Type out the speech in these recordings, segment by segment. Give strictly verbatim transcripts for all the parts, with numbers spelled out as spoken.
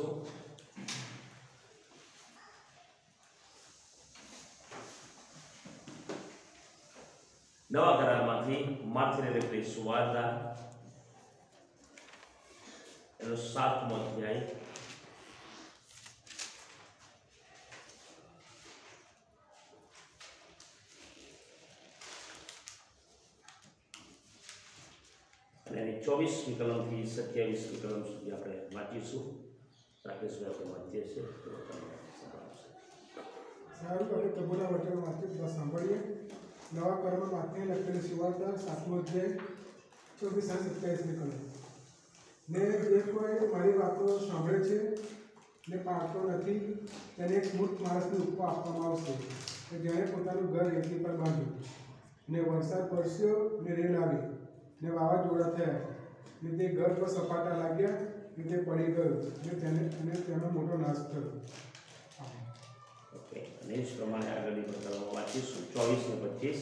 વાંચીશું। નવા કરારમાંથી માથેને લખેલી સુવાર્તા એનો સાતમો અધ્યાય અને ચોવીસમી કલમથી સત્યાવીસમી કલમ સુધી આપણે વાંચીશું। રાકેશભાઈ આપણે વાંચીએ છીએ તો સારું, આપણે પ્રભુના વચન વાંચી સાંભળીએ। નવા કરારમાં માથે લખેલી સુવાર્તા સાતમો અધ્યાય ચોવીસ અને સત્યાવીસમી કલમ। ને જે કોઈ મારી વાતો સાંભળે છે ને પાડતો નથી તેને એક મૂર્ખ માણસને ઉપમા આપવામાં આવશે કે જેણે પોતાનું ઘર રેતી પર બાંધ્યું ને વરસાદ વરસ્યો ને રેલ આવી ને વાવાઝોડા થયા ને તે ઘર પર સપાટા લાગ્યા ને તે પડી ગયું ને તેને અને તેનો મોટો નાશ થયો। ઓકે, અને એ જ પ્રમાણે આગળની કલમો વાંચીશું ચોવીસ ને પચીસ।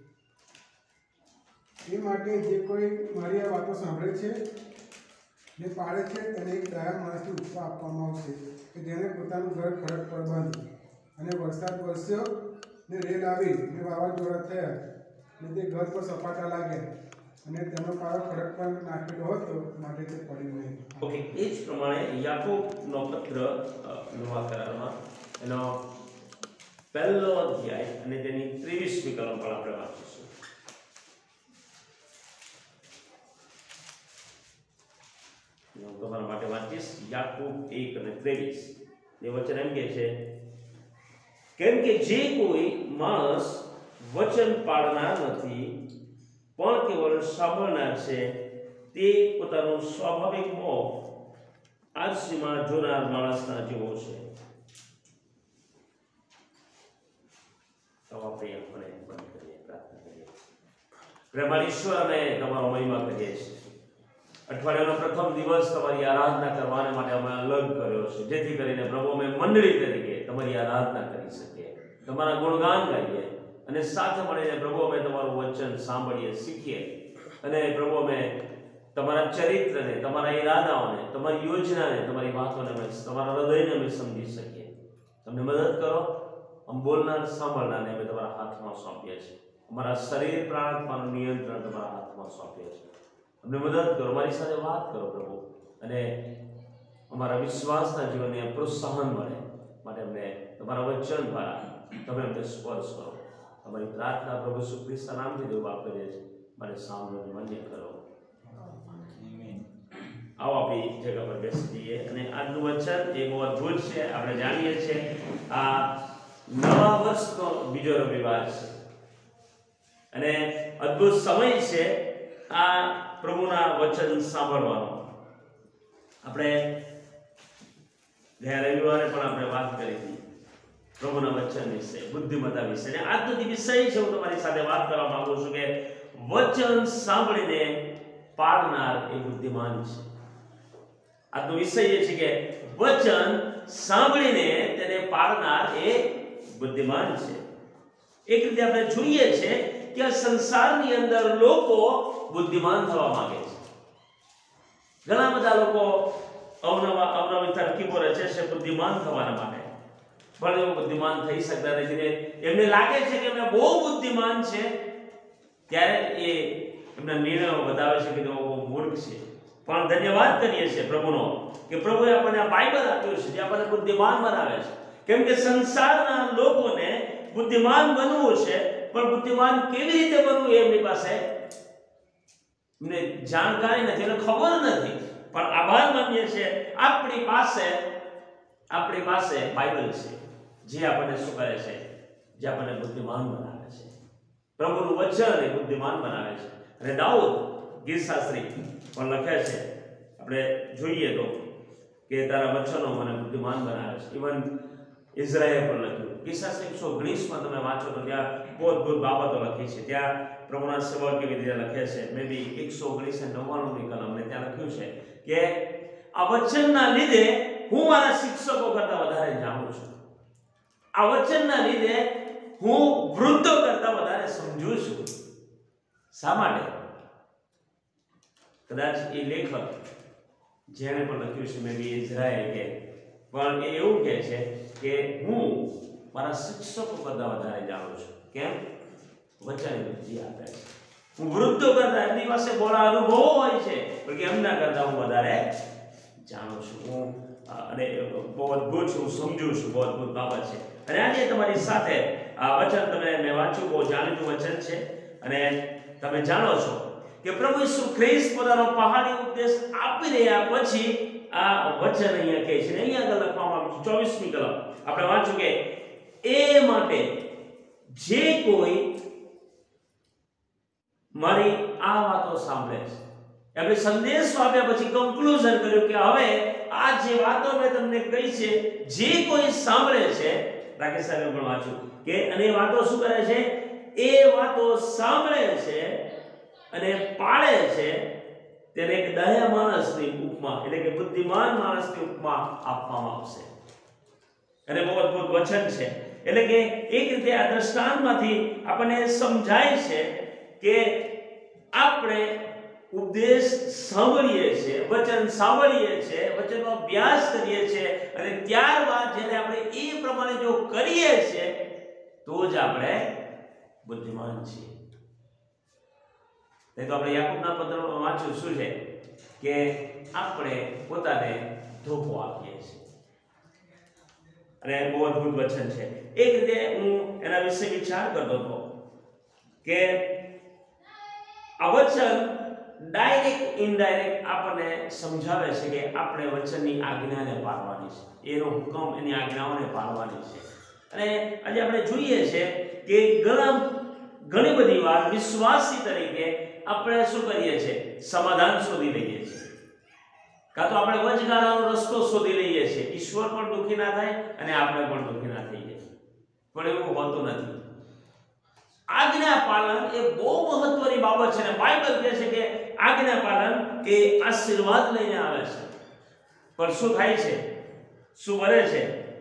એ માટે જે કોઈ મારી આ વાતો સાંભળે છે ને પાડે છે તેને એક દયા માણસને ઉપમા આપવામાં આવશે કે જેણે પોતાનું ઘર ખડક પર બાંધ્યું અને વરસાદ વરસ્યો ને રેલ આવી ને વાવાઝોડા થયા ને તે ઘર પર સપાટા લાગ્યા અને તેનો પાયો ખડક પર નાખેલો હતો માટે તે પડી નહીં। ઓકે, એ જ પ્રમાણે યાકોબનો પત્ર નવા કરારમાં એનો પહેલો અધ્યાય અને તેની ત્રેવીસમી કલમ પણ આપણે વાંચીશું। હું તમારા માટે વાંચીશ યાકૂબ એક અને ત્રેવીસ। એ વચન એમ કહે છે, કેમ કે જે કોઈ માણસ વચન પાળનાર નથી પણ કેવળ સાંભળનાર છે તે પોતાનું સ્વાભાવિક મોહ આરસીમાં જોનાર માણસના જેવો છે। તો આપણે આપણે બંધ કરીએ, પ્રાર્થના કરીએ। પ્રેમાળ ઈશ્વર, અમે તમારો મહિમા કરીએ છીએ। અઠવાડિયાનો પ્રથમ દિવસ તમારી આરાધના કરવાને માટે અમે અલગ કર્યો છે, જેથી કરીને પ્રભુ અમે મંડળી તરીકે તમારી આરાધના કરી શકીએ, તમારા ગુણગાન ગાઈએ અને સાથે મળીને પ્રભુ અમે તમારું વચન સાંભળીએ, શીખીએ અને પ્રભુ અમે તમારા ચરિત્રને, તમારા ઈરાદાઓને, તમારી યોજનાને, તમારી વાતોને અમે તમારા હૃદયને અમે સમજી શકીએ। તમને મદદ કરો। આમ બોલનાર સાંભળનારને અમે તમારા હાથમાં સોંપીએ છીએ। અમારા શરીર પ્રાણાત્માનું નિયંત્રણ તમારા હાથમાં સોંપીએ છીએ। અમને મદદ કરો, મારી સાથે વાત કરો પ્રભુ, અને અમારા વિશ્વાસના જીવનને પ્રોત્સાહન મળે માટે અમને તમારા વચન દ્વારા તમે અમને સ્પર્શ કરો। અમારી પ્રાર્થના પ્રભુ ઈસુ ખ્રિસ્તના નામથી દેવ બાપ કરીએ છીએ, મને સાંભળો, માન્ય કરો। આવો આપણી જગ્યા પર બેસી જઈએ અને આજનું વચન એ બહુ અદ્ભુત છે। આપણે જાણીએ છીએ આ નવા વર્ષનો બીજો રવિવાર છે અને અદ્ભુત સમય છે આ પ્રભુના વચન સાંભળવાનો। આપણે ગયા રવિવારે પણ આપણે વાત કરી હતી પ્રભુના વચન વિશે, બુદ્ધિમત્તા વિશે, અને આજનો જે વિષય છે હું તમારી સાથે વાત કરવા માંગુ છું કે વચન સાંભળીને પાડનાર એ બુદ્ધિમાન છે। આજનો વિષય એ છે કે વચન સાંભળીને તેને પાડનાર એ બુદ્ધિમાન છે। એક રીતે આપણે જોઈએ છે કે આ સંસારની અંદર લોકો બુદ્ધિમાન થવા માંગે છે। ઘણા બધા લોકો અવનવા અવનવી તરકીબો રચે છે બુદ્ધિમાન થવાના માટે, પણ એવું બુદ્ધિમાન થઈ શકતા નથી। એમને લાગે છે કે અમે બહુ બુદ્ધિમાન છે, ત્યારે એ એમના નિર્ણયો બતાવે છે કે તેઓ બહુ મૂર્ખ છે। પણ ધન્યવાદ કરીએ છીએ પ્રભુનો કે પ્રભુએ આપણને આ બાઇબલ આપ્યું છે જે આપણને બુદ્ધિમાન બનાવે છે, કેમ કે સંસારના લોકોને બુદ્ધિમાન બનવું છે, પણ બુદ્ધિમાન કેવી રીતે બનવું એમની પાસે એમને જાણકારી નથી, એને ખબર નથી। પણ આભાર માનીએ છીએ આપણી પાસે આપણી પાસે બાઇબલ છે જે આપણને શું કરે છે, જે આપણને બુદ્ધિમાન બનાવે છે। પ્રભુનું વચન એ બુદ્ધિમાન બનાવે છે। અને દાઉદ ગીતશાસ્ત્રી પણ લખે છે, આપણે જોઈએ તો કે તારા વચનો મને બુદ્ધિમાન બનાવે છે। ઇવન ઇઝરાયલ પણ લખ્યું, ગીતશાસ્ત્રી એકસો ઓગણીસ માં તમે વાંચો તો ત્યાં બહુ અદ્ભુત બાબતો લખી છે। ત્યાં પ્રભુના સેવક કેવી રીતે લખે છે, મે બી એકસો ઓગણીસ ને નવ્વાણું ની કલમને ત્યાં લખ્યું છે કે આ વચનના લીધે હું મારા શિક્ષકો કરતા વધારે જાણું છું, આ વચનના લીધે હું વૃદ્ધો કરતા વધારે સમજુ છું। શા માટે? કદાચ એ લેખક જેણે પણ લખ્યું છે મે બી ઇઝરાયલ કે પણ એ એવું કહે છે કે હું મારા શિક્ષકો કરતા વધારે જાણું છું. કેમ? વચન બુદ્ધિ આપે છે. હું વૃદ્ધો કરતા એમની પાસે બોલા અનુભવો હોય છે પણ કે એમના કરતા હું વધારે જાણું છું. હું અને બહુ અદભુત છું, હું સમજુ છું, બહુ અદભુત બાબત છે. અને આજે તમારી સાથે આ વચન તમે મેં વાંચ્યું, બહુ જાણીતું વચન છે અને તમે જાણો છો કે પ્રભુ ઈસુ ખ્રિસ્ત પોતાનો પહાડી ઉપદેશ આપી રહ્યા પછી આ વચન અહીંયા કહે છે. અહીંયા આગળ લખવામાં આવ્યું છે ચોવીસમી કલમ આપણે વાંચ્યું કે એ માટે જે કોઈ મારી આ વાતો સાંભળે છે. આપણે સંદેશો આપ્યા પછી કન્ક્લુઝન કર્યું કે હવે આ જે વાતો મેં તમને કહી છે જે કોઈ સાંભળે છે, રાકેશ સાહેબે પણ વાંચ્યું કે અને એ વાતો શું કરે છે? એ વાતો સાંભળે છે અને પાળે છે તેને એક ડાયા માણસની ઉપમા એટલે કે બુદ્ધિમાન માણસની ઉપમા આપવામાં આવશે. અને બહુ અદભુત વચન છે. એટલે કે એક રીતે આ દ્રષ્ટાંતમાંથી આપણને સમજાય છે કે આપણે ઉપદેશ સાંભળીએ છીએ, વચન સાંભળીએ છીએ, વચનનો અભ્યાસ કરીએ છીએ અને ત્યારબાદ જ્યારે આપણે એ પ્રમાણે જો કરીએ છીએ તો જ આપણે બુદ્ધિમાન છીએ. નહીં તો આપણે યાકૂબના પત્રમાં વાંચ્યું શું છે કે આપણે પોતાને ધોકો આપીએ છીએ. અને બહુ અદભુત વચન છે. એક રીતે હું એના વિશે વિચાર કરતો હતો કે આ વચન ડાયરેક્ટ ઇનડાયરેક્ટ આપણને સમજાવે છે કે આપણે વચનની આજ્ઞાને પાળવાની છે, એનો હુકમ એની આજ્ઞાઓને પાળવાની છે. અને આજે આપણે જોઈએ છે કે ઘણા ઘણી બધી વાર વિશ્વાસી તરીકે આપણે શું કરીએ છીએ? સમાધાન શોધી લઈએ છીએ, કાં તો આપણે વચગાળાનો રસ્તો શોધી લઈએ છીએ. ઈશ્વર પણ દુઃખી ના થાય અને આપણે પણ દુઃખી ના થઈએ, પણ એવું હોતું નથી. આજ્ઞા પાલન એ બહુ મહત્વની બાબત છે અને બાઇબલ કહે છે કે આજ્ઞા પાલન એ આશીર્વાદ લઈને આવે છે. પણ શું થાય છે? શું બને છે?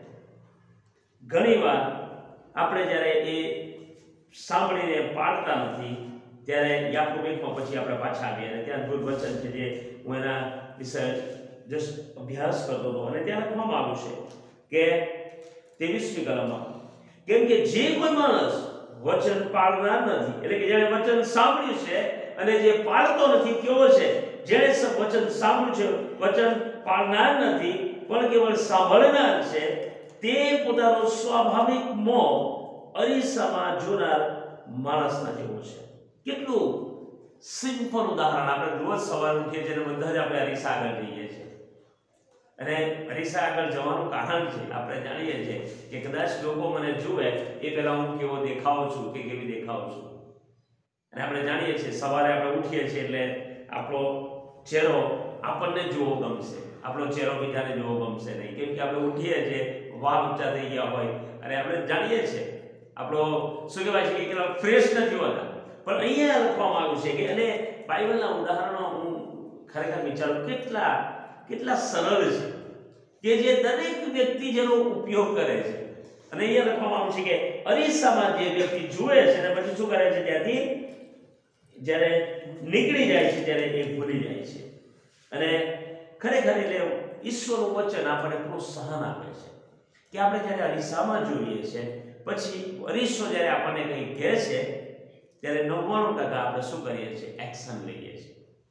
ઘણીવાર આપણે જ્યારે એ સાંભળીને પાળતા નથી ત્યારે યાકૂબ એકમાં પછી આપણે પાછા આવીએ અને ત્યાં અદભુત વચન છે જે હું એના વિશે જસ્ટ અભ્યાસ કરતો હતો અને ત્યાં લખવામાં આવ્યું છે કે ત્રેવીસમી કલમમાં કેમ કે જે કોઈ માણસ વચન પાળનાર નથી એટલે કે જેણે વચન સાંભળ્યું છે અને જે પાળતો નથી કેવો છે? જેણે વચન સાંભળ્યું છે વચન પાળનાર નથી પણ કેવળ સાંભળનાર છે તે પોતાનો સ્વાભાવિક મોહ અરીસામાં જોનાર માણસના જેવો છે. કેટલું સિમ્પલ ઉદાહરણ. આપણે રોજ સવારે ઉઠીએ છીએ અને બધા જ આપણે અરીસા આગળ જઈએ છીએ અને અરીસા આગળ જવાનું કારણ છે આપણે જાણીએ છીએ કે કદાચ લોકો મને જુએ એ પહેલા હું કેવો દેખાઉં છું કે કેવી દેખાઉં છું. અને આપણે જાણીએ છીએ સવારે આપણે ઉઠીએ છીએ એટલે આપણો ચહેરો આપણને જોવો ગમશે, આપણો ચહેરો બીજાને જોવો ગમશે નહીં. કેમ કે આપણે ઉઠીએ છીએ, વાળ ઊંચા થઈ ગયા હોય અને આપણે જાણીએ છીએ આપણો શું કહેવાય છે કે કેટલા ફ્રેશ નથી હોતા. પણ અહીંયા લખવામાં આવ્યું છે કે અને બાઇબલના ઉદાહરણો હું ખરેખર વિચારું કેટલા કેટલા સરળ છે કે જે દરેક વ્યક્તિ જેનો ઉપયોગ કરે છે. અને અહીંયા લખવામાં આવ્યું છે કે અરીસામાં જે વ્યક્તિ જુએ છે અને પછી શું કરે છે? ત્યાંથી જ્યારે નીકળી જાય છે ત્યારે એ ભૂલી જાય છે. અને ખરેખર એટલે ઈશ્વરનું વચન આપણને પ્રોત્સાહન આપે છે કે આપણે જ્યારે અરીસામાં જોઈએ છે પછી અરીસો જ્યારે આપણને કંઈ કહે છે ત્યારે નવ્વાણું ટકા આપણે શું કરીએ છીએ? એક્શન લઈએ છીએ.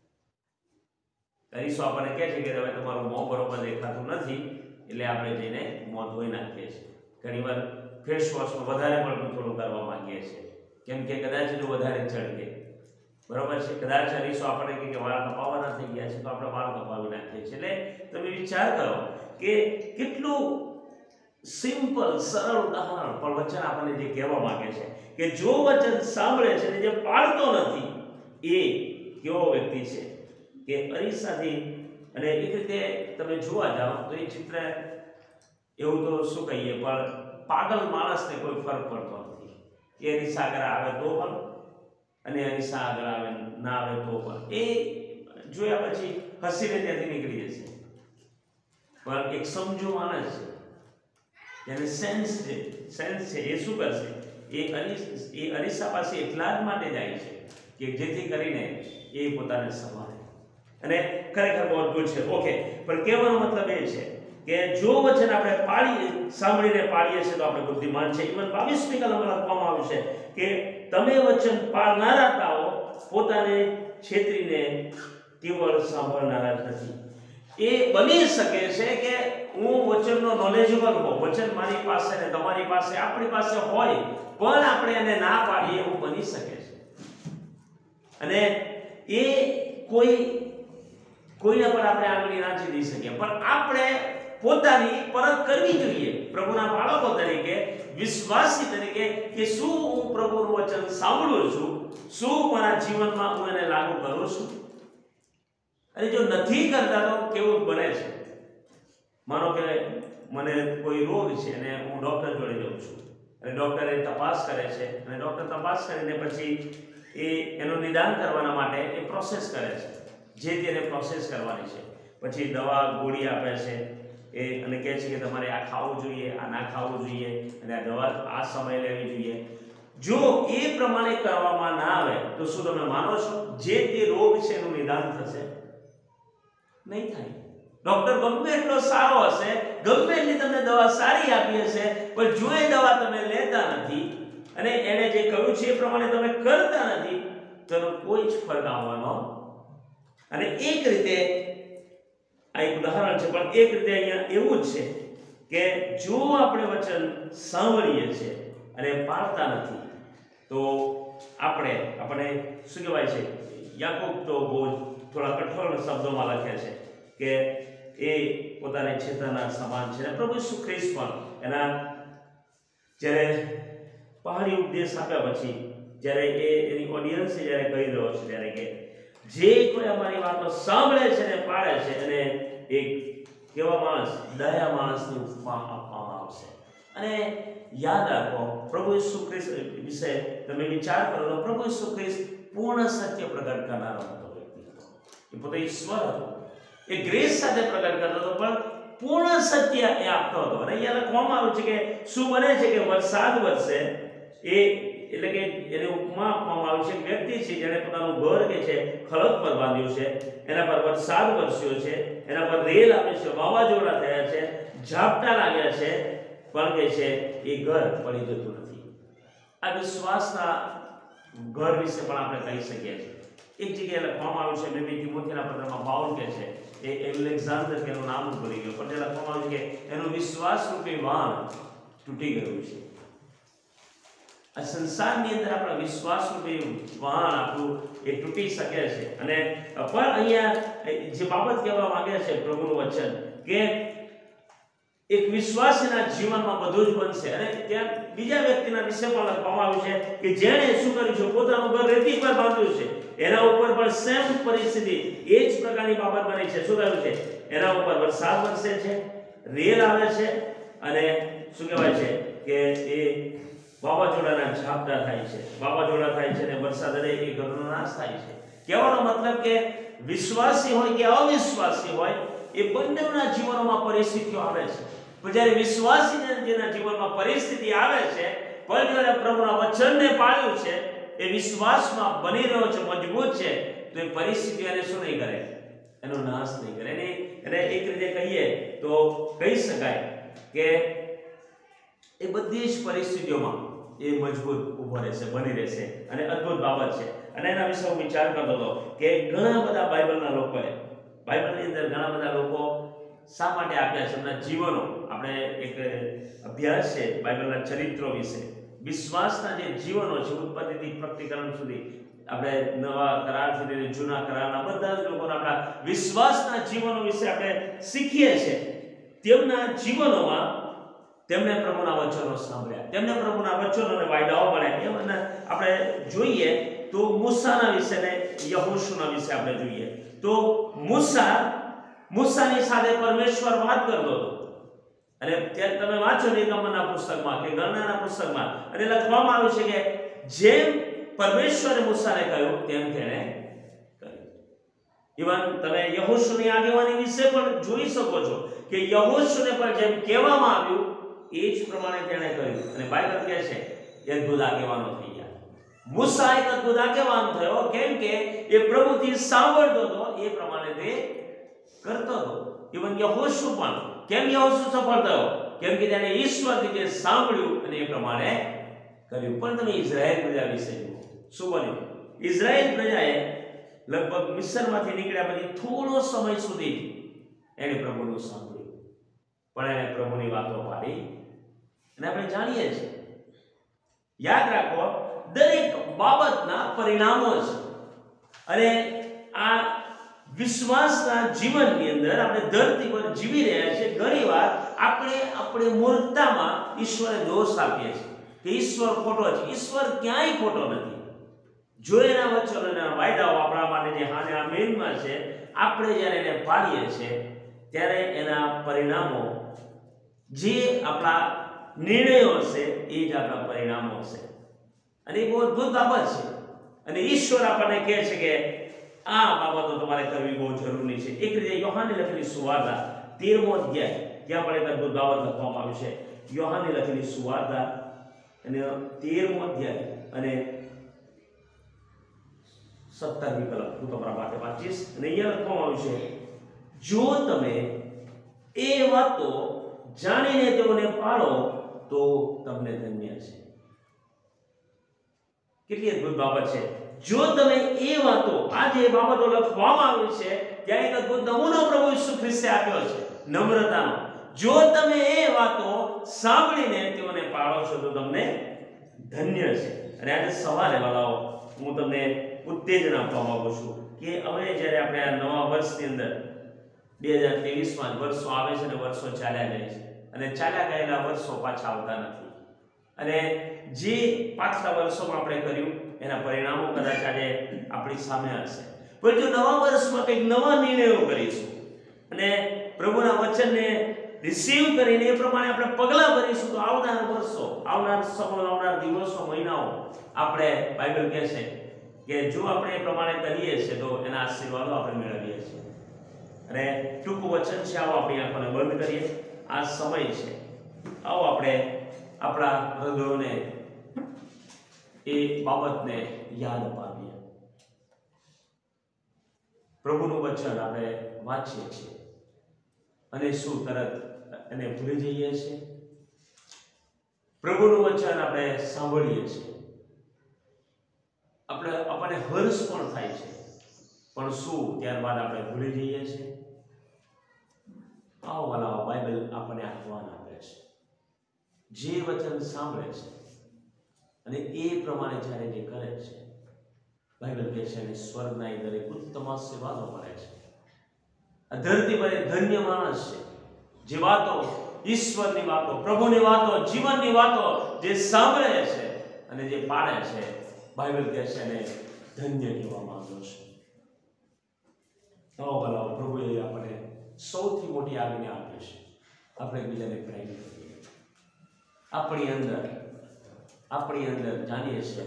અરીસો આપણને કહે છે કે હવે તમારું મોં બરોબર દેખાતું નથી એટલે આપણે જઈને મોં ધોઈ નાખીએ છીએ. ઘણીવાર ફેસ વોશમાં વધારે પડતું થોડું કરવા માંગીએ છીએ કેમ કે કદાચ જો વધારે ચડકે, બરોબર છે? કદાચ અરીસો આપણને કહે કે વાળ કપાવવાના થઈ ગયા છે તો આપણે વાળ કપાવી નાખીએ છીએ. એટલે તમે વિચાર કરો કે કેટલું સિમ્પલ સરળ ઉદાહરણ પણ વચન આપણને જે કહેવા માંગે છે કે જો વચન સાંભળે છે અને જે પાળતો નથી એ કેવો વ્યક્તિ છે કે અરીસાથી. અને એક રીતે તમે જોવા જાઓ તો એ ચિત્ર એવું તો શું કહીએ પણ પાગલ માણસને કોઈ ફરક પડતો નથી. એ અરીસા આગળ આવે તો પણ અને અરીસા આગળ આવે ના આવે તો પણ એ જોયા પછી હસીને ત્યાંથી નીકળી જશે. પણ એક સમજુ માણસ છે જેને સેન્સ છે સેન્સ છે એ શું કરશે? એ અરીસા એ અરીસા પાસે એટલા જ માટે જાય છે કે જેથી કરીને એ પોતાને સંભાળે. અને ખરેખર બહુ અદ્ભુત છે. ઓકે, પણ કહેવાનો મતલબ એ છે કે જો વચન આપણે પાળી સાંભળીને પાળીએ છીએ તો આપણે બુદ્ધિમાન છે. ઇવન બાવીસમી કલમમાં લખવામાં આવ્યું છે કે તમે વચન પાળનારા તાઓ, પોતાને છેતરીને કેવળ સાંભળનારા નથી. એ બની શકે છે કે હું વચનનો નોલેજેબલ હોઉં, વચન મારી પાસે ને તમારી પાસે આપણી પાસે હોય, પણ આપણે એને ના પાડીએ એવું બની શકે છે. અને એ કોઈ કોઈના પર આપણે આંગળી ના ચીંધી શકીએ, પણ આપણે પોતાની પરખ કરવી જોઈએ પ્રભુના બાળકો તરીકે, વિશ્વાસી તરીકે, કે શું હું પ્રભુનું વચન સાંભળું છું, શું મારા જીવનમાં હું એને લાગુ કરું છું. અને જો નથી કરતા તો કેવું બને છે. માનો કે મને કોઈ રોગ છે અને હું ડોક્ટર જોડે જાઉં છું અને ડોક્ટર એ તપાસ કરે છે અને ડોક્ટર તપાસ કરીને પછી એ એનું નિદાન કરવાના માટે એ પ્રોસેસ કરે છે, જે તેને પ્રોસેસ કરવાની છે. પછી દવા ગોળી આપે છે એ અને કહે છે કે તમારે આ ખાવું જોઈએ, આ ના ખાવું જોઈએ, અને આ દવા આ સમય લેવી જોઈએ. જો એ પ્રમાણે કરવામાં ના આવે તો શું તમે માનો છો જે તે રોગ છે એનું નિદાન થશે? નહીં થાય. ડોક્ટર ગમે એટલો સારો હશે, ગમે એટલી તમને દવા સારી આપી હશે, પણ જો એ દવા તમે લેતા નથી અને એને જે કહ્યું છે એ પ્રમાણે તમે કરતા નથી તો એનો કોઈ જ ફરક આવવાનો. અને એક રીતે આ એક ઉદાહરણ છે, પણ એક રીતે અહીંયા એવું જ છે કે જો આપણે વચન સાંભળીએ છીએ અને પાળતા નથી તો આપણે આપણે શું કહેવાય છે, યાકૂબ તો બહુ થોડા કઠોર શબ્દોમાં લખે છે કે એ પોતાને છેતરનાર સમાન છે. અને પ્રભુ ઈસુ ખ્રિસ્ત પણ એના જ્યારે પહાડી ઉપદેશ આપ્યા પછી જ્યારે એ એની ઓડિયન્સ જ્યારે કહી રહ્યો છે ત્યારે કે જે કોઈ અમારી વાતો સાંભળે છે ને પાળે છે અને એક કેવા માણસ, દયા માણસની ઉપમા આપવામાં આવશે. અને યાદ રાખો, પ્રભુ ઈસુ ખ્રિસ્ત વિશે તમે વિચાર કરો તો પ્રભુ ઈસુ ખ્રિસ્ત પૂર્ણ સત્ય પ્રગટ કરનારો હતો વ્યક્તિ હતો. એ પોતે ઈશ્વર હતો, એ ગ્રેસ સાથે પ્રગટ કરતો હતો, પણ પૂર્ણ સત્ય એ આપતો હતો. અને અહીંયા લખવામાં આવ્યું છે કે શું બને છે કે વરસાદ વરસે, એ એટલે કે એને ઉપમા આપવામાં આવી છે. વ્યક્તિ છે જેણે પોતાનું ઘર કે છે ખડક પર બાંધ્યું છે, એના પર વરસાદ વરસ્યો છે, એના પર રેલ આવે છે, વાવાઝોડા થયા છે, ઝાપટા લાગ્યા છે, પણ કે છે એ ઘર પડી જતું નથી. આ વિશ્વાસના ઘર વિશે પણ આપણે કહી શકીએ છીએ. એક જગ્યાએ લખવામાં આવ્યું છે, મેં તિમોથીના પત્રમાં પાઉલ કે છે એ એલેક્ઝાન્ડર કે એનું નામ ભૂલી ગયો, પણ તે લખવામાં આવ્યું કે એનું વિશ્વાસ રૂપી વાણ તૂટી ગયું છે. આ સંસારની અંદર આપણા વિશ્વાસ રૂપી વાણ આપણું એ તૂટી શકે છે. અને પણ અહીંયા જે બાબત કહેવા માંગે છે પ્રભુનું વચન કે એક વિશ્વાસીના જીવનમાં બધું જ બનશે. અને ત્યાં બીજા વ્યક્તિના વિશે પણ લખવામાં આવ્યું છે કે જેણે શું કર્યું છે, પોતાનું ઘર રેતી પર બાંધ્યું છે, એના ઉપર પણ સેમ પરિસ્થિતિ એ જ પ્રકારની બાબત બની છે. શું થયું છે? એના ઉપર વરસાદ વરસે છે, રેલ આવે છે, અને શું કહેવાય છે કે એ વાવાઝોડાના ઝાપટા થાય છે, વાવાઝોડા થાય છે અને વરસાદ રહે એ ઘરનો નાશ થાય છે. કહેવાનો મતલબ કે વિશ્વાસી હોય કે અવિશ્વાસી હોય એ બંનેના જીવનોમાં પરિસ્થિતિઓ આવે છે. પણ જ્યારે વિશ્વાસીના જેના જીવનમાં પરિસ્થિતિ આવે છે, પણ જ્યારે પ્રભુના વચનને પાળ્યું છે, એ વિશ્વાસમાં બની રહ્યો છે, મજબૂત છે, તો એ પરિસ્થિતિ એને શું નહીં કરે? એનો નાશ નહીં કરે. એને એને એક રીતે કહીએ તો કહી શકાય કે એ બધી જ પરિસ્થિતિઓમાં એ મજબૂત ઊભો રહેશે, બની રહેશે. અને અદ્ભુત બાબત છે. અને એના વિશે હું વિચાર કરતો હતો કે ઘણા બધા બાઇબલના લોકોએ બાઇબલની અંદર ઘણા બધા લોકો શા માટે આપ્યા છે એમના જીવનો. આપણે એક અભ્યાસ છે બાઇબલના ચરિત્રો વિશે, વિશ્વાસના જે જીવનો છે ઉત્પત્તિથી પ્રકટીકરણ સુધી, આપણે નવા કરારથી લઈને જૂના કરારના બધા જ લોકોના આપણા વિશ્વાસના જીવનો વિશે આપણે શીખીએ છીએ. તેમના જીવનોમાં તેમને પ્રભુના વચનો સાંભળ્યા, તેમને પ્રભુના વચનો અને વાયદાઓ મળ્યા. એમને આપણે જોઈએ તો મૂસાના વિશે ને યહોશુના વિશે આપણે જોઈએ તો મૂસા મૂસાની સાથે પરમેશ્વર વાત કરતો હતો. અને ત્યારે તમે વાંચો નિગમનના પુસ્તકમાં કે ગણનાના પુસ્તકમાં, અને લખવામાં આવ્યું છે કે જેમ પરમેશ્વરે મૂસાને કહ્યું તેમ તેણે કર્યું. ઇવન તમે યહોશુની આગેવાની વિશે પણ જોઈ શકો છો કે યહોશુને પણ જેમ કહેવામાં આવ્યું એ જ પ્રમાણે તેણે કર્યું. અને બાઇબલ કહે છે એ અદ્ભુત આગેવાનો થઈ ગયા. મૂસા એક અદ્ભુત આગેવાન થયો, કેમ કે એ પ્રભુથી સાંભળતો હતો, એ પ્રમાણે તે કરતો હતો. ઇવન યહોશુ પણ, કેમ યહોશુ સફળ થયો? કેમ કે તેને ઈશ્વરથી જે સાંભળ્યું અને એ પ્રમાણે કર્યું. પણ તમે ઇઝરાયલ પ્રજા વિશે જુઓ, શું બન્યું? ઇઝરાયલ પ્રજાએ લગભગ મિસ્રમાંથી નીકળ્યા પછી થોડો સમય સુધી એને પ્રભુનું સાંભળ્યું, પણ એને પ્રભુની વાતો પાડી. અને આપણે જાણીએ છીએ, યાદ રાખો, દરેક બાબતના પરિણામો છે. અને આ વિશ્વાસના જીવનની અંદર આપણે ધરતી પર જીવી રહ્યા છીએ. ઘણીવાર આપણે આપણે મૂર્ખતામાં ઈશ્વરને દોષ આપીએ છીએ કે ઈશ્વર ખોટો છે. ઈશ્વર ક્યાંય ખોટો નથી. જો એના વચનો એના વાયદાઓ આપણા માટે જે હાને આમીનમાં છે, આપણે જ્યારે એને પાડીએ છીએ ત્યારે એના પરિણામો, જે આપણા નિર્ણયો છે, એ જ આપણા પરિણામો છે. અને એ બહુ અદ્ભુત બાબત છે. અને ઈશ્વર આપણને કહે છે કે આ બાબતો તમારે કરવી બહુ જરૂરી છે. એક રીતે યોહાનની લખેલી સુવાર્તા તેરમો અધ્યાય, ત્યાં પણ એક અદ્ભુત બાબત લખવામાં આવ્યું છે. યોહાનની લખેલી સુવાર્તા અને તેરમો અધ્યાય અને સત્તરમી કલમ હું તમારા માટે વાંચીશ. અને અહીંયા લખવામાં આવ્યું છે, જો તમે એ વાતો જાણીને તેઓને પાળો તો તમને ધન્ય છે. કેટલી અદ્ભુત બાબત છે. જો તમે એ વાતો, આ જે બાબતો લખવામાં આવી છે, ત્યાં એક અદ્ભુત નમૂનો પ્રભુ ઈસુ ખ્રિસ્તે આપ્યો છે નમ્રતાનો. જો તમે એ વાતો સાંભળીને તેઓને પાળો છો તો તમને ધન્ય છે. અને આજે સવારે વાલાઓ હું તમને ઉત્તેજન આપવા માંગુ છું કે હવે જ્યારે આપણે આ નવા વર્ષની અંદર બે હજાર ત્રેવીસમાં વર્ષો આવે છે અને વર્ષો ચાલ્યા જાય છે, અને ચાલ્યા ગયેલા વર્ષો પાછા આવતા નથી. અને જે પાછલા વર્ષોમાં આપણે કર્યું એના પરિણામો કદાચ આજે આપણી સામે હશે. પણ જો નવા વર્ષમાં કંઈક નવા નિર્ણયો કરીશું અને પ્રભુના વચનને રિસીવ કરીને એ પ્રમાણે આપણે પગલાં ભરીશું તો આવનાર વર્ષો, આવનાર સમય, આવનાર દિવસો, મહિનાઓ આપણે, બાઇબલ કહે છે કે જો આપણે એ પ્રમાણે કરીએ છીએ તો એના આશીર્વાદો આપણે મેળવીએ છીએ. અને ટૂંકું વચન છે, આવો આપણી આંખોને બંધ કરીએ. આ સમય છે, આવો આપણે આપણા હૃદયોને એ બાબતને યાદ અપાવીએ. પ્રભુનું વચન આપણે વાંચીએ છીએ અને શું તરત એને ભૂલી જઈએ છીએ? પ્રભુનું વચન આપણે સાંભળીએ છીએ, આપણે આપણને હર્ષ પણ થાય છે, પણ શું ત્યારબાદ આપણે ભૂલી જઈએ છીએ? આવો વાલાઓ, બાઇબલ આપણને આહ્વાન આપે છે. જે વચન સાંભળે છે અને એ પ્રમાણે જ્યારે જે કરે છે, બાઇબલ કહે છે અને સ્વર્ગના એ દરેક ઉત્તમ આશીર્વાદો મળે છે. આ ધરતી પર એક ધન્ય માણસ છે જે વાતો, ઈશ્વરની વાતો, પ્રભુની વાતો, જીવનની વાતો જે સાંભળે છે અને જે પાડે છે, બાઇબલ કહે છે અને ધન્ય કહેવામાં આવ્યો છે. તો ભલાઓ, પ્રભુએ આપણને સૌથી મોટી આજ્ઞા આપી છે, આપણે એકબીજાને પ્રેમ કરીએ. આપણી અંદર આપણી અંદર જાણીએ છીએ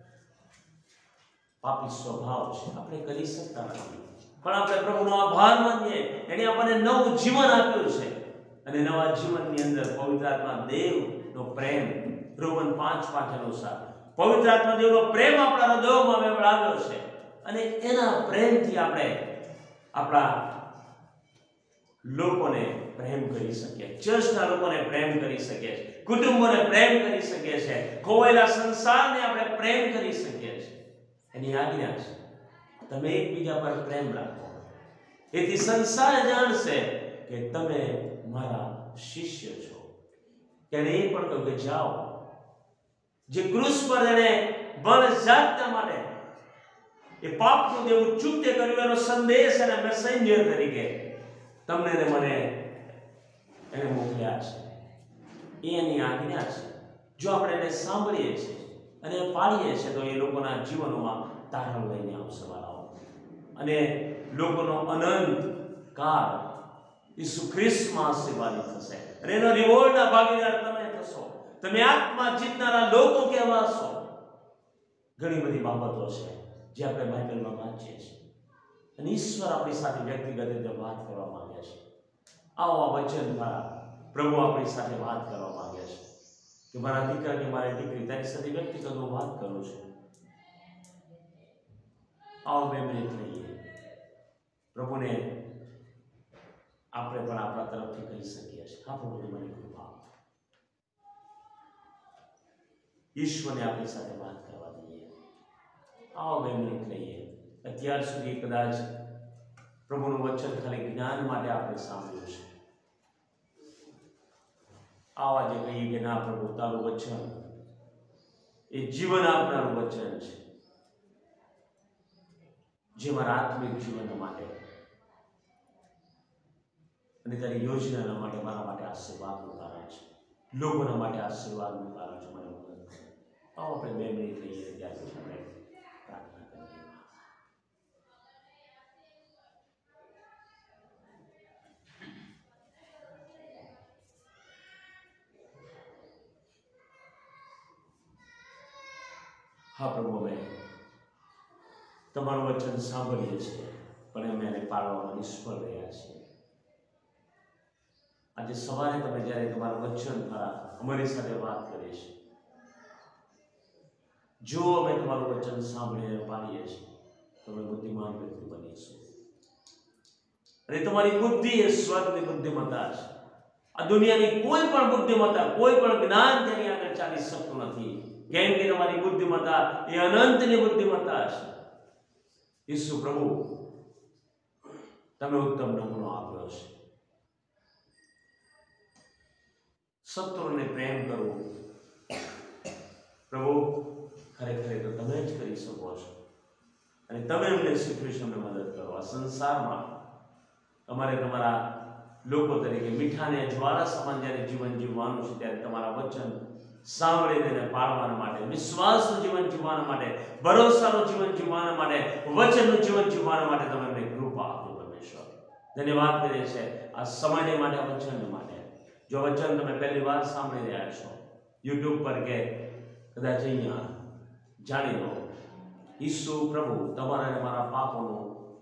પાપી સ્વભાવ છે, આપણે કરી શકતા નથી, પણ આપણે પ્રભુનો આભાર માનીએ. એણે આપણને નવું જીવન આપ્યું છે અને નવા જીવનની અંદર પવિત્ર આત્મા દેવનો પ્રેમ, રોમન પાંચ પાંચ અનુસાર પવિત્ર આત્મા દેવનો પ્રેમ આપણા હૃદયોમાં વેવડાવ્યો છે. અને એના પ્રેમથી આપણે આપણા લોકોને પ્રેમ કરી શકીએ, ચર્ચના લોકોને પ્રેમ કરી શકીએ, કુટુંબોને પ્રેમ કરી શકીએ છે, ખોવાયેલા સંસારને આપણે પ્રેમ કરી શકીએ છીએ. એની આજ્ઞા છે, તમે એકબીજા પર પ્રેમ રાખો, એથી સંસાર જાણશે કે તમે મારા શિષ્ય છો. ત્યારે એ પણ કહ્યું કે જાઓ, જે ક્રૂસ પર એને બળ જાતના માટે એ પાપનું દેવું ચૂકતે કર્યું, એનો સંદેશ અને મેસેન્જર તરીકે તમને ને મને એને મોકલ્યા છે. એ એની આજ્ઞા છે. જો આપણે એને સાંભળીએ છીએ અને પાડીએ છીએ તો એ લોકોના જીવનોમાં તારણ લઈને આવશે વાળાઓ. અને લોકોનો અનંત કાળ ઈસુ ખ્રિસ્તમાં આશીર્વાદિત થશે અને એનો રિવોર્ડના ભાગીદાર તમે થશો. તમે આત્મા જીતનારા લોકો કહેવાશો. ઘણી બધી બાબતો છે જે આપણે બાઇબલમાં વાંચીએ છીએ અને ઈશ્વર આપણી સાથે વ્યક્તિગત રીતે વાત કરવા માંગે છે. આવો આ વચન દ્વારા પ્રભુ આપણી સાથે વાત કરવા માંગે છે કે મારા દીકરા કે મારી દીકરી, તારી સાથે વ્યક્તિગત હું વાત કરું છું. आओ બે મિનિટ લઈએ, પ્રભુને આપણે પણ આપણા તરફથી કહી શકીએ છીએ, હા પ્રભુ તમારી કૃપા, ઈશ્વરને આપણી સાથે વાત કરવા દઈએ. આવો બે મિનિટ લઈએ. અત્યાર સુધી કદાચ પ્રભુનું વચન ખાલી જ્ઞાન માટે આપણે સાંભળ્યું છે. આવા જે કહીએ કે ના પ્રભુ તારું વચન એ જીવન આપનારું વચન છે, જે મારા આત્મિક જીવન માટે અને તારી યોજનાના માટે મારા માટે આશીર્વાદનું કારણ છે, લોકોના માટે આશીર્વાદનું કારણ છે. મને મદદ કરો. આવો આપણે બે મિનિટ લઈએ, ત્યાં સુધી આપણે પ્રાર્થના કરીએ. હા પ્રભુ, અમે તમારું વચન સાંભળીએ છીએ, પણ અમે એને પાળવામાં નિષ્ફળ રહ્યા છીએ. આજે સવારે તમે જ્યારે તમારા વચન દ્વારા અમારી સાથે વાત કરી છે, જો અમે તમારું વચન સાંભળીને પાડીએ છીએ તો અમે બુદ્ધિમાન વ્યક્તિ બનીશું. અને તમારી બુદ્ધિ એ સ્વર્ગની બુદ્ધિમત્તા છે. આ દુનિયાની કોઈ પણ બુદ્ધિમત્તા, કોઈ પણ જ્ઞાન તેની આગળ ચાલી શકતું નથી, કેમ કે તમારી બુદ્ધિમત્તા એ અનંતની બુદ્ધિમત્તા છે. ઈસુ પ્રભુ, તમે ઉત્તમ નમૂનો આપ્યો છે. શત્રુને પ્રેમ કરવો પ્રભુ ખરેખર તો તમે જ કરી શકો છો, અને તમે અમને શીખવી છે, અમને મદદ કરો. આ સંસારમાં અમારે તમારા લોકો તરીકે મીઠાને જ્વાળા સમાન જ્યારે જીવન જીવવાનું છે, ત્યારે તમારા વચન સાંભળીને તેને પાળવાના માટે, વિશ્વાસનું જીવન જીવવાના માટે, ભરોસાનું જીવન જીવવાના માટે, વચનનું જીવન જીવવાના માટે તમે અમને કૃપા આપો પરમેશ્વર. ધન્યવાદ કરીએ છીએ આ સમયને માટે, આ વચન માટે. જો વચન તમે પહેલી વાર સાંભળી રહ્યા છો યુટ્યુબ પર કે કદાચ અહીંયા, જાણી લો ઈસુ પ્રભુ તમારા અને મારા પાપોનું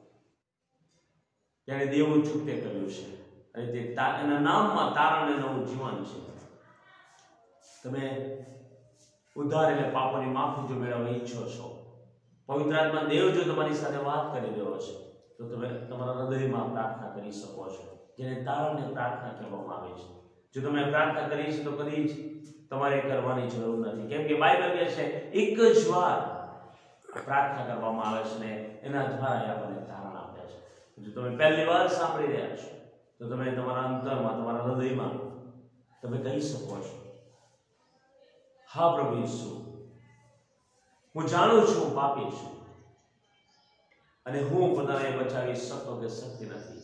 તેને દેવું છૂટે કર્યું છે, અને તે એના નામમાં તારણ અને નવું જીવન છે. તમે ઉદ્ધાર એટલે પાપોની માફી જો મેળવવા ઈચ્છો છો, પવિત્ર આત્મા દેવ જો તમારી સાથે વાત કરી રહ્યો છે, તો તમે તમારા હૃદયમાં પ્રાર્થના કરી શકો છો, જેને તારણને પ્રાર્થના કહેવામાં આવે છે. જો તમે પ્રાર્થના કરી છે તો કદી જ તમારે કરવાની જરૂર નથી, કેમ કે બાઇબલ કહે છે એક જ વાર પ્રાર્થના કરવામાં આવે છે ને એના દ્વારા આપણને તારણ આપે છે. જો તમે પહેલી વાર સાંભળી રહ્યા છો તો તમે તમારા અંતરમાં, તમારા હૃદયમાં તમે કહી શકો છો, હા પ્રભુ ઈસુ, હું જાણું છું હું પાપી છું, અને હું પોતાને બચાવી શકતો કે શકતી નથી,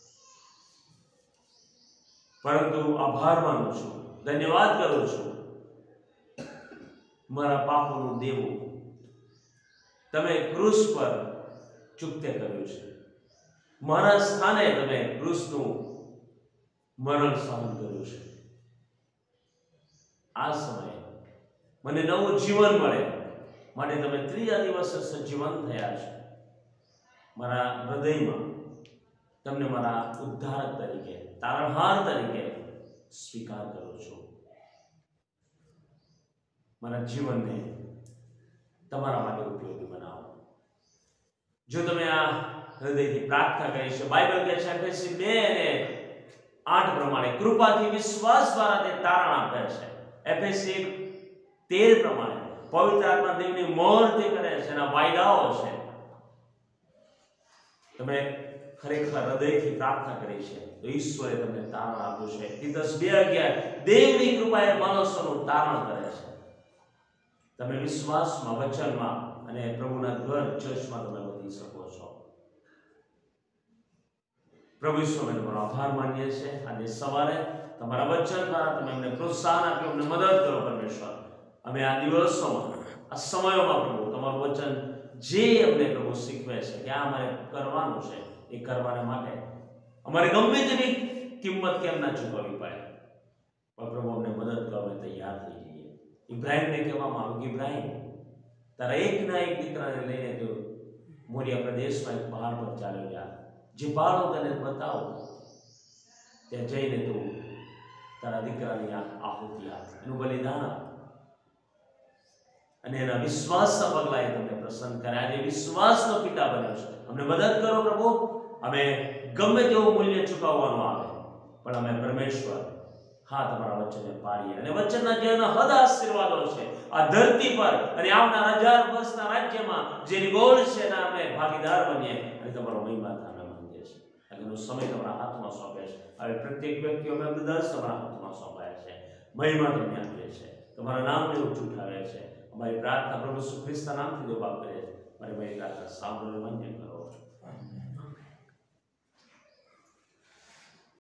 પરંતુ આભાર માનું છું, ધન્યવાદ કરું છું, મારા પાપોનું દેવું તમે ક્રૂસ પર ચૂકતે કર્યું છે. મારા સ્થાને તમે ક્રૂસનું મરણ સહન કર્યું છે. આ સમયે મને નવું જીવન મળે માટે તમે ત્રીજા દિવસે સજીવન થયા છે. મારા હૃદયમાં તમને મારા ઉદ્ધારક તરીકે, તારણહાર તરીકે સ્વીકાર કરું છું. મારા જીવનને તમારા માટે ઉપયોગી બનાવો. જો તમે આ હૃદયથી પ્રાર્થના કરી છે, બાઇબલ કહે છે એફએસી બે અને આઠ પ્રમાણે કૃપાથી વિશ્વાસ દ્વારા તે તારણ આપે છે. એફએસી તેર પ્રમાણે પવિત્ર આત્મા દેવની મોહર તે કરે છે, એના વાયદાઓ છે. તમે ખરેખર હૃદયથી પ્રાર્થના કરી છે તો ઈશ્વરે તમને તારણ આપ્યું છે. તીતસ બે અગિયાર દેવની કૃપા એ માણસોનું તારણ કરે છે. તમે વિશ્વાસમાં, વચનમાં અને પ્રભુના ઘર ચર્ચમાં તમે વધી શકો છો. પ્રભુ ઈશ્વર, અમે તમારો આભાર માનીએ છીએ. આજે સવારે તમારા વચન દ્વારા તમે અમને પ્રોત્સાહન આપ્યું, અમને મદદ કરો પરમેશ્વર. અમે આ દિવસોમાં, આ સમયોમાં પ્રભુ તમારું વચન જે અમને પ્રભુ શીખવે છે કે આ અમારે કરવાનું છે, એ કરવાના માટે અમારે ગમે તેની કિંમત કેમ ના ચૂકવવી પડે, પણ પ્રભુ અમને મદદ કરો, અમે તૈયાર થઈ જઈએ. ઇબ્રાહિમને કહેવામાં આવ્યું કે ઇબ્રાહિમ, તારા એકના એક દીકરાને લઈને તો મોરિયા પ્રદેશમાં એક પહાડ પર ચાલ્યો જા, જે પહાડ હું તને બતાવું ત્યાં જઈને તું તારા દીકરાની આહુતિ આપ, એનું બલિદાન આપ. અને એના વિશ્વાસના પગલાએ તમને પ્રસન્ન કર્યા. આજે વિશ્વાસનો પિતા બન્યો છે. અમને મદદ કરો પ્રભુ. અમે ગમે તેવું મૂલ્ય ચૂકવવાનું આવે પણ અમે પરમેશ્વર હા તમારા વચનને પાડીએ અને વચનના જે હદ આશીર્વાદો છે આ ધરતી પર અને આવનાર હજાર વર્ષના રાજ્યમાં જેની ગોળ છે એના અમે ભાગીદાર બનીએ અને તમારો મહિમા થામે માંગીએ છીએ. આગળનો સમય તમારા હાથમાં સોંપે છે. હવે પ્રત્યેક વ્યક્તિઓ અમે દસ તમારા હાથમાં સોંપાય છે. મહિમા તમને આપીએ છે. તમારા નામને ઊંચું ઉઠાવે છે. અમારી પ્રાર્થના પ્રભુ ઈસુ ખ્રિસ્તના નામથી જો બાપ કરે છે. મારી મારી પ્રાર્થના સાંભળો માન્ય કરો.